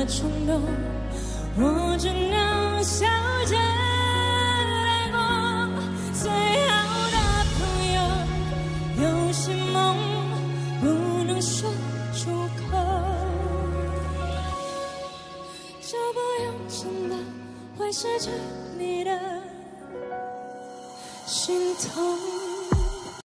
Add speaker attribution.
Speaker 1: 冲动，我只能笑着带过。最好的朋友，有些梦不能说出口，就不用真的会失去你的心痛。